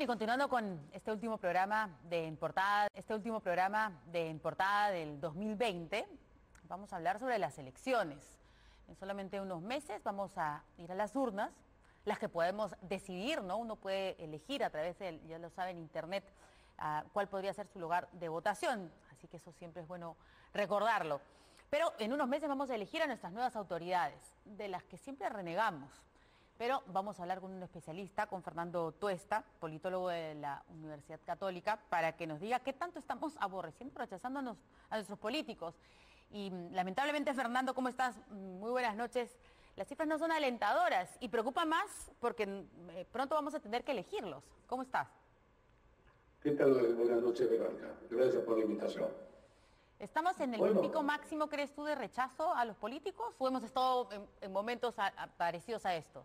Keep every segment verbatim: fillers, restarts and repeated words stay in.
Bueno, y continuando con este último programa de en portada, este último programa de en portada del dos mil veinte, vamos a hablar sobre las elecciones. En solamente unos meses vamos a ir a las urnas, las que podemos decidir, ¿no? Uno puede elegir a través de, ya lo saben, internet, uh, cuál podría ser su lugar de votación. Así que eso siempre es bueno recordarlo. Pero en unos meses vamos a elegir a nuestras nuevas autoridades, de las que siempre renegamos. Pero vamos a hablar con un especialista, con Fernando Tuesta, politólogo de la Universidad Católica, para que nos diga qué tanto estamos aborreciendo, rechazándonos a nuestros políticos. Y lamentablemente, Fernando, ¿cómo estás? Muy buenas noches. Las cifras no son alentadoras y preocupa más porque eh, pronto vamos a tener que elegirlos. ¿Cómo estás? ¿Qué tal? Buenas noches, Verónica. Gracias por la invitación. ¿Estamos en el bueno, pico máximo, crees tú, de rechazo a los políticos o hemos estado en, en momentos a, a, parecidos a estos?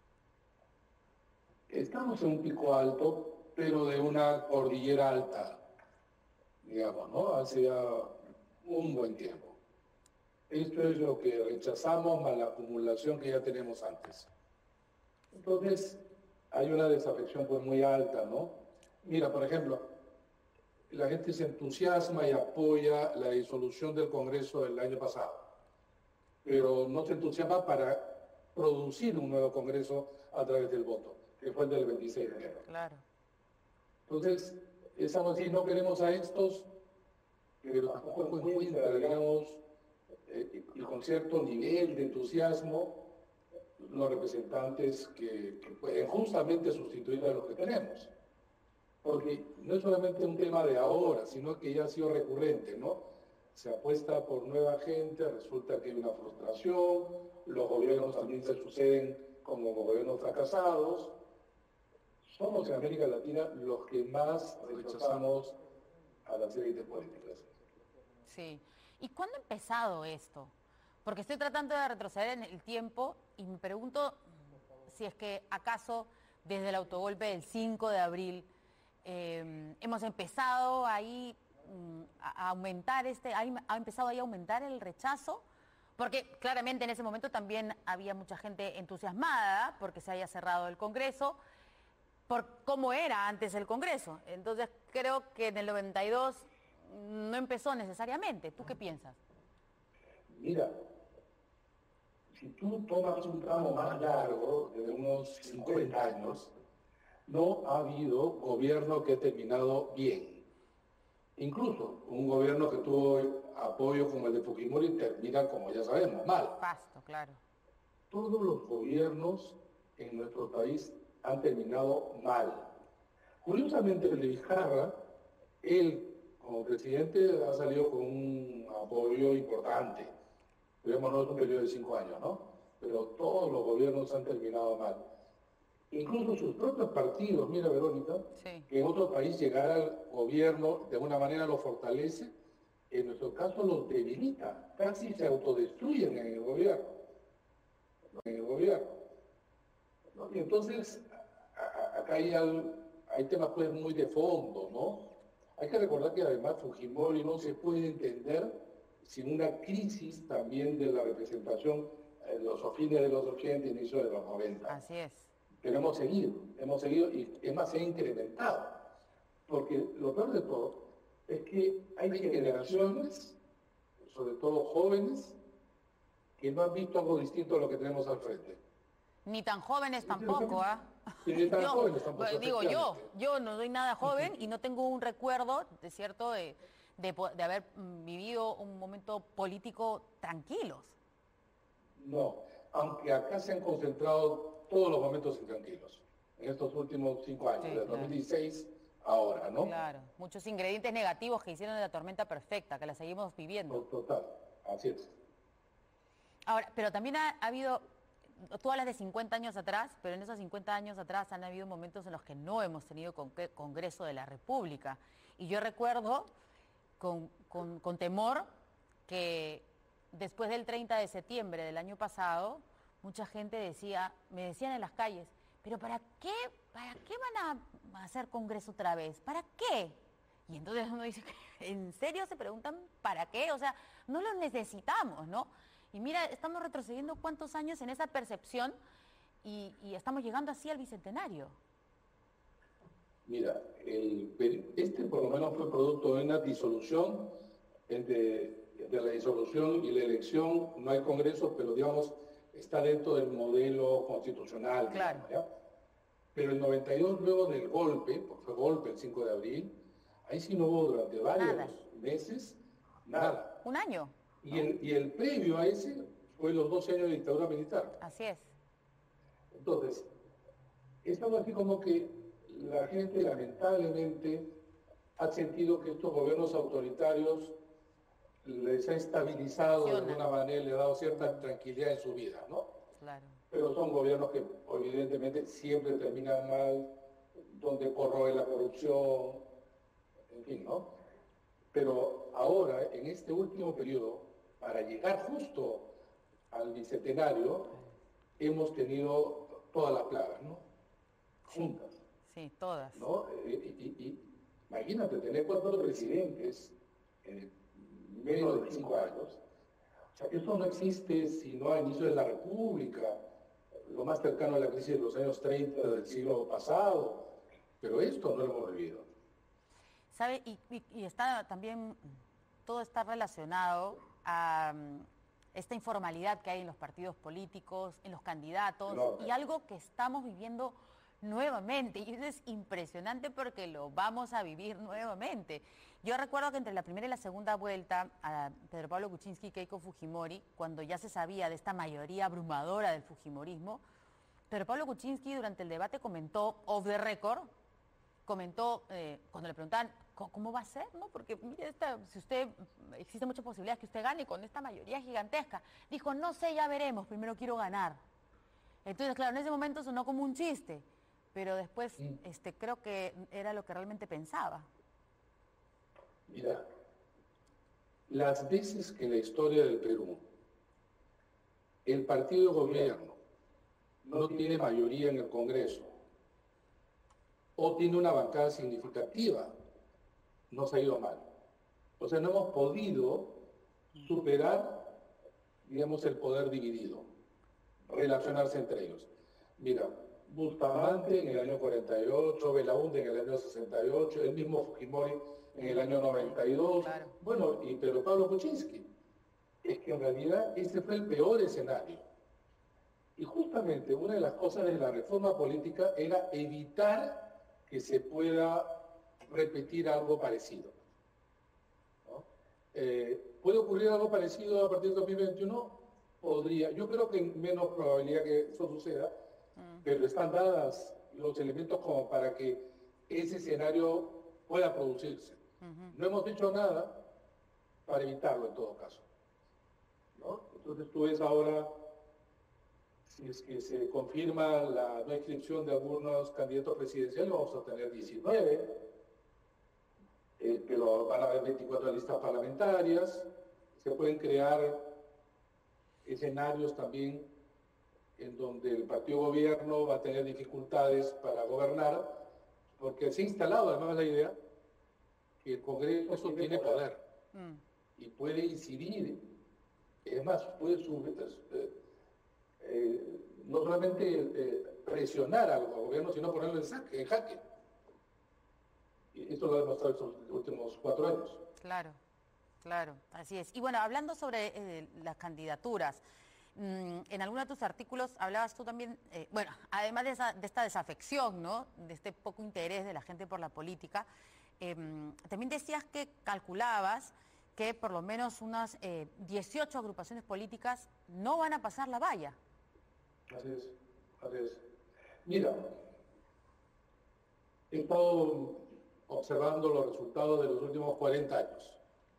Estamos en un pico alto, pero de una cordillera alta, digamos, ¿no? Hace ya un buen tiempo. Esto es lo que rechazamos más la acumulación que ya tenemos antes. Entonces, hay una desafección pues muy alta, ¿no? Mira, por ejemplo, la gente se entusiasma y apoya la disolución del Congreso del año pasado, pero no se entusiasma para producir un nuevo Congreso a través del voto, que fue el del veintiséis de enero. Claro. Entonces, estamos diciendo, no queremos a estos, pero tampoco encuentra, digamos, eh, y con cierto nivel de entusiasmo, los representantes que, que pueden justamente sustituir a los que tenemos. Porque no es solamente un tema de ahora, sino que ya ha sido recurrente, ¿no? Se apuesta por nueva gente, resulta que hay una frustración, los gobiernos también se suceden como gobiernos fracasados. Somos en América Latina los que más rechazamos a las élites políticas. Sí. ¿Y cuándo ha empezado esto? Porque estoy tratando de retroceder en el tiempo y me pregunto si es que acaso desde el autogolpe del cinco de abril eh, hemos empezado ahí um, a, a aumentar este, ha, ha empezado ahí a aumentar el rechazo, porque claramente en ese momento también había mucha gente entusiasmada porque se haya cerrado el Congreso, por cómo era antes el Congreso. Entonces creo que en el noventa y dos no empezó necesariamente. ¿Tú qué piensas? Mira, si tú tomas un tramo más largo, de unos cincuenta años, no ha habido gobierno que ha terminado bien. Incluso un gobierno que tuvo apoyo como el de Fujimori termina, como ya sabemos, mal. Pasto, claro. Todos los gobiernos en nuestro país han terminado mal. Curiosamente, el de Vizcarra, él como presidente ha salido con un apoyo importante. Digamos, no es un periodo de cinco años, ¿no? Pero todos los gobiernos han terminado mal. Incluso sus propios partidos, mira, Verónica, Sí. que en otro país llegar al gobierno de alguna manera lo fortalece, en nuestro caso los debilita, casi se autodestruyen en el gobierno. En el gobierno. ¿No? Y entonces, a, a, acá hay, al, hay temas pues muy de fondo, ¿no? Hay que recordar que además Fujimori no se puede entender sin una crisis también de la representación en los fines de los ochenta y inicio de los noventa. Así es. Pero hemos seguido, hemos seguido y es más, se ha incrementado. Porque lo peor de todo es que hay generaciones, sobre todo jóvenes, que no han visto algo distinto a lo que tenemos al frente. Ni tan jóvenes tampoco, ¿ah? ¿eh? Ni tan yo, jóvenes tampoco. Digo yo, yo no soy nada joven y no tengo un recuerdo, de cierto, de, de, de haber vivido un momento político tranquilos. No, aunque acá se han concentrado todos los momentos intranquilos, en estos últimos cinco años, sí, desde claro. dos mil dieciséis ahora, ¿no? Claro, muchos ingredientes negativos que hicieron de la tormenta perfecta, que la seguimos viviendo. Total, así es. Ahora, pero también ha, ha habido, tú hablas de cincuenta años atrás, pero en esos cincuenta años atrás han habido momentos en los que no hemos tenido con, Congreso de la República. Y yo recuerdo con, con, con temor que después del treinta de septiembre del año pasado, mucha gente decía, me decían en las calles, pero ¿para qué, para qué van a hacer Congreso otra vez? ¿Para qué? Y entonces uno dice, ¿en serio se preguntan para qué? O sea, no los necesitamos, ¿no? Y mira, estamos retrocediendo cuántos años en esa percepción y, y estamos llegando así al bicentenario. Mira, el, este por lo menos fue producto de una disolución, entre, entre la disolución y la elección no hay congreso, pero digamos está dentro del modelo constitucional. Claro. Digamos, ¿ya? Pero el noventa y dos, luego del golpe, porque fue golpe el cinco de abril, ahí sí no hubo durante varios Nada. meses nada. Un año. Y el, y el previo a ese fue los doce años de dictadura militar. Así es. Entonces, es algo así como que la gente lamentablemente ha sentido que estos gobiernos autoritarios les ha estabilizado de alguna manera, le ha dado cierta tranquilidad en su vida, ¿no? Claro. Pero son gobiernos que evidentemente siempre terminan mal, donde corroe la corrupción, en fin, ¿no? Pero ahora, en este último periodo, para llegar justo al bicentenario, hemos tenido todas las plagas, ¿no? Juntas. Sí, todas. ¿No? Y, y, y, imagínate, tener cuatro presidentes en menos de cinco años. O sea, eso no existe sino a inicio de la República, lo más cercano a la crisis de los años treinta del siglo pasado. Pero esto no lo hemos vivido. ¿Sabe? Y, y, y está también, todo está relacionado a um, esta informalidad que hay en los partidos políticos, en los candidatos, no, y algo que estamos viviendo nuevamente, y eso es impresionante porque lo vamos a vivir nuevamente. Yo recuerdo que entre la primera y la segunda vuelta a Pedro Pablo Kuczynski y Keiko Fujimori, cuando ya se sabía de esta mayoría abrumadora del fujimorismo, Pedro Pablo Kuczynski durante el debate comentó, off the record, comentó, eh, cuando le preguntaban, ¿cómo va a ser? ¿No? Porque mire, esta, si usted, existe muchas posibilidades que usted gane con esta mayoría gigantesca. Dijo, no sé, ya veremos, primero quiero ganar. Entonces, claro, en ese momento sonó como un chiste, pero después sí. este, creo que era lo que realmente pensaba. Mira, las veces que en la historia del Perú el partido de gobierno no tiene mayoría en el Congreso o tiene una bancada significativa, nos ha ido mal. O sea, no hemos podido superar, digamos, el poder dividido, relacionarse entre ellos. Mira, Bustamante en el año cuarenta y ocho, Belaúnde en el año sesenta y ocho, el mismo Fujimori en el año noventa y dos, claro. Bueno, y Pedro Pablo Kuczynski. Es que en realidad ese fue el peor escenario. Y justamente una de las cosas de la reforma política era evitar que se pueda repetir algo parecido. ¿No? Eh, ¿Puede ocurrir algo parecido a partir del dos mil veintiuno? Podría. Yo creo que hay menos probabilidad que eso suceda, mm. pero están dadas los elementos como para que ese escenario pueda producirse. Uh-huh. No hemos dicho nada para evitarlo en todo caso. ¿No? Entonces tú ves ahora, si es que se confirma la no inscripción de algunos candidatos presidenciales, vamos a tener diecinueve, eh, pero van a haber veinticuatro listas parlamentarias, se pueden crear escenarios también en donde el partido gobierno va a tener dificultades para gobernar, porque se ha instalado además la idea que el Congreso tiene poder mm. y puede incidir, es más, puede subir, eh, eh, no solamente eh, presionar al gobierno, sino ponerlo en, saque, en jaque. Y esto lo ha demostrado estos últimos cuatro años. Claro, claro, así es. Y bueno, hablando sobre eh, las candidaturas, mmm, en algunos de tus artículos hablabas tú también, eh, bueno, además de, esa, de esta desafección, ¿no?, de este poco interés de la gente por la política, eh, también decías que calculabas que por lo menos unas eh, dieciocho agrupaciones políticas no van a pasar la valla. Así es, así es. Mira, he estado observando los resultados de los últimos cuarenta años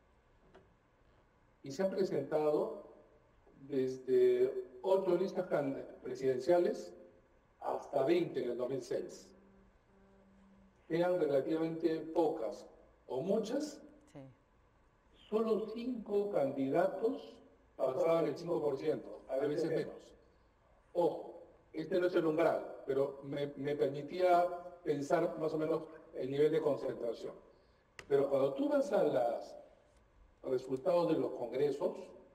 y se han presentado desde ocho listas presidenciales hasta veinte en el dos mil seis. Eran relativamente pocas o muchas. Sí. Solo cinco candidatos pasaban el cinco por ciento, a veces menos. Ojo, este no es el umbral, pero me, me permitía pensar más o menos el nivel de concentración. Pero cuando tú vas a los resultados de los congresos,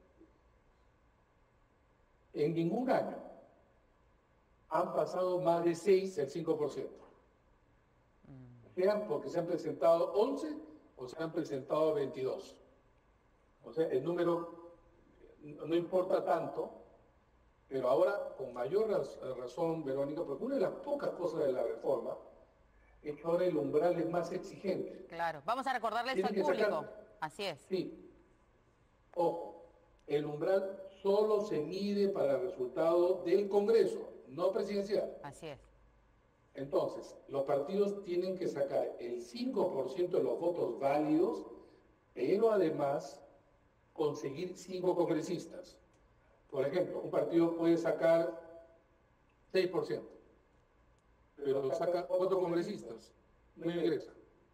en ningún año han pasado más de seis el cinco por ciento. sean porque se han presentado once o se han presentado veintidós. O sea, el número no importa tanto, pero ahora con mayor razón, Verónica, porque una de las pocas cosas de la reforma es que ahora el umbral es más exigente. Claro, vamos a recordarle eso al público. Sacar, Así es. Sí. Ojo, el umbral solo se mide para el resultado del Congreso, no presidencial. Así es. Entonces, los partidos tienen que sacar el cinco por ciento de los votos válidos, pero además conseguir cinco congresistas. Por ejemplo, un partido puede sacar seis por ciento, pero saca cuatro congresistas, no ingresa.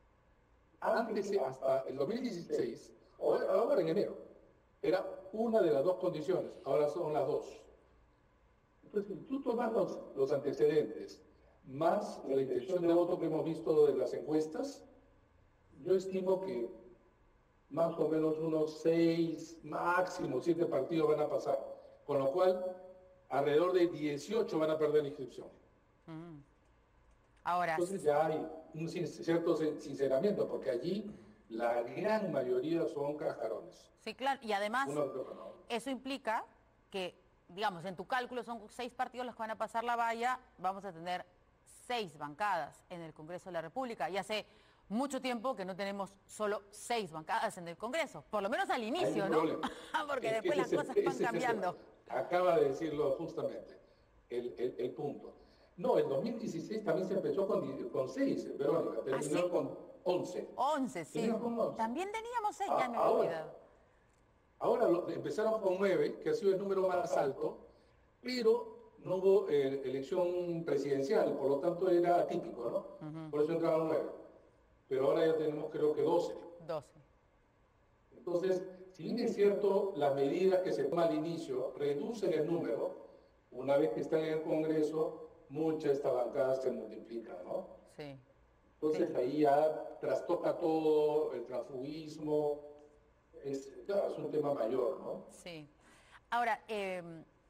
Antes, hasta el dos mil dieciséis, ahora en enero, era una de las dos condiciones, ahora son las dos. Entonces, si tú tomas los, los antecedentes, más la intención de voto que hemos visto de las encuestas, yo estimo que más o menos unos seis, máximo siete partidos van a pasar, con lo cual alrededor de dieciocho van a perder la inscripción. Mm. Ahora, entonces ya hay un cierto sinceramiento, porque allí la gran mayoría son cascarones. Sí, claro, y además eso implica que, digamos, en tu cálculo son seis partidos los que van a pasar la valla, vamos a tener seis bancadas en el Congreso de la República. Y hace mucho tiempo que no tenemos solo seis bancadas en el Congreso, por lo menos al inicio, ¿no? Porque es después las el, cosas van cambiando. Acaba de decirlo justamente, el, el, el punto. No, en dos mil dieciséis también se empezó con, con seis, Verónica, terminó ¿Ah, sí? con once. once, sí. Con once. También teníamos seis, ya me he olvidado. Ahora lo, empezaron con nueve, que ha sido el número más alto, pero no hubo eh, elección presidencial, por lo tanto era atípico, ¿no? Uh-huh. Por eso entraron nueve. Pero ahora ya tenemos creo que doce. doce. Entonces, si bien es cierto, las medidas que se toman al inicio reducen el número, una vez que están en el Congreso, muchas de estas bancadas se multiplican, ¿no? Sí. Entonces sí. Ahí ya trastoca todo, el transfugismo, es, claro, es un tema mayor, ¿no? Sí. Ahora, eh,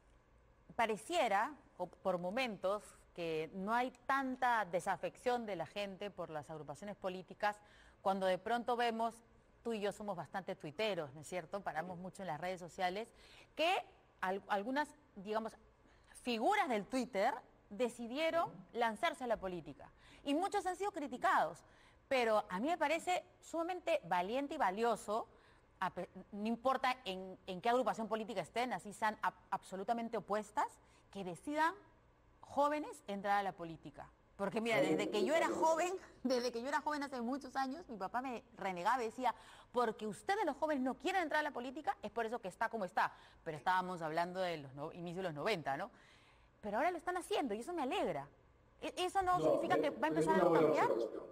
pareciera, o por momentos, que no hay tanta desafección de la gente por las agrupaciones políticas, cuando de pronto vemos, tú y yo somos bastante tuiteros, ¿no es cierto? Paramos mucho en las redes sociales, que al, algunas, digamos, figuras del Twitter decidieron lanzarse a la política. Y muchos han sido criticados, pero a mí me parece sumamente valiente y valioso, a, no importa en, en qué agrupación política estén, así sean a, absolutamente opuestas, que decidan jóvenes entrar a la política. Porque mira, desde que yo era joven, desde que yo era joven hace muchos años, mi papá me renegaba y decía, porque ustedes los jóvenes no quieren entrar a la política, es por eso que está como está. Pero estábamos hablando de los no, inicios de los noventa, ¿no? Pero ahora lo están haciendo y eso me alegra. ¿Eso no, no significa es, que va a empezar a cambiar? Observación.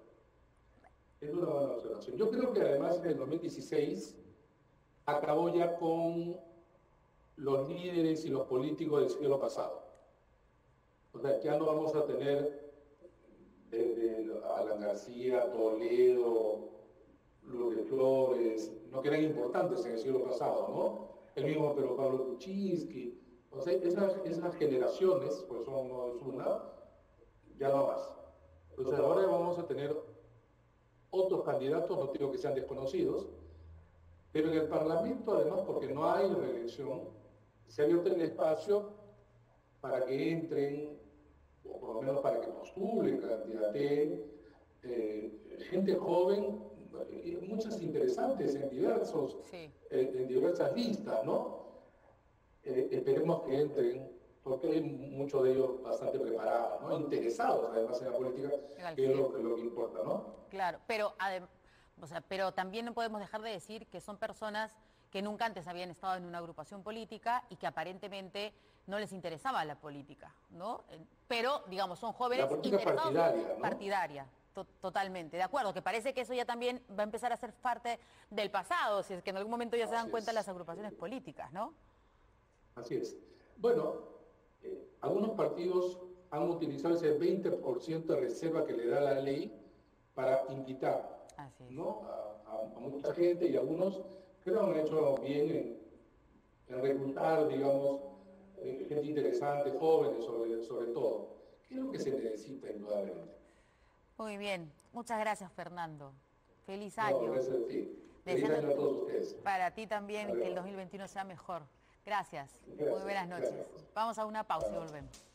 Es una buena observación. Yo creo que además en el dos mil dieciséis acabó ya con los líderes y los políticos del siglo pasado. O sea, ya no vamos a tener desde Alan García, Toledo, Lourdes Flores, no que eran importantes en el siglo pasado, ¿no? El mismo Pedro Pablo Kuczynski. O sea, esas, esas generaciones, pues son no es una, ya no más. Entonces ahora vamos a tener otros candidatos, no digo que sean desconocidos, pero en el Parlamento además, porque no hay reelección, se ha abierto el espacio para que entren, o por lo menos para que postulen, candidaten, eh, gente joven, eh, muchas interesantes en diversos, sí. eh, en diversas listas, ¿no? Eh, esperemos que entren, porque hay muchos de ellos bastante preparados, ¿no? Interesados además en la política, Legal, que sí. es lo, lo que importa, ¿no? Claro, pero, o sea, pero también no podemos dejar de decir que son personas que nunca antes habían estado en una agrupación política y que aparentemente no les interesaba la política, ¿no? Pero, digamos, son jóvenes la interesados partidaria, ¿no? partidaria, to totalmente, de acuerdo, que parece que eso ya también va a empezar a ser parte del pasado, si es que en algún momento ya se dan Así cuenta es. las agrupaciones políticas, ¿no? Así es. Bueno, eh, algunos partidos han utilizado ese veinte por ciento de reserva que le da la ley para invitar, Así es. ¿no? a, a, a mucha gente, y algunos creo que han hecho bien en, en reclutar, digamos, eh, gente interesante, jóvenes sobre, sobre todo. ¿Qué es lo que se necesita indudablemente? Muy bien. Muchas gracias, Fernando. Feliz No, año. gracias a ti. Feliz Deseando año a todos ustedes. para ti también Adiós. que el dos mil veintiuno sea mejor. Gracias. Gracias, Muy buenas noches. gracias. Vamos a una pausa y volvemos.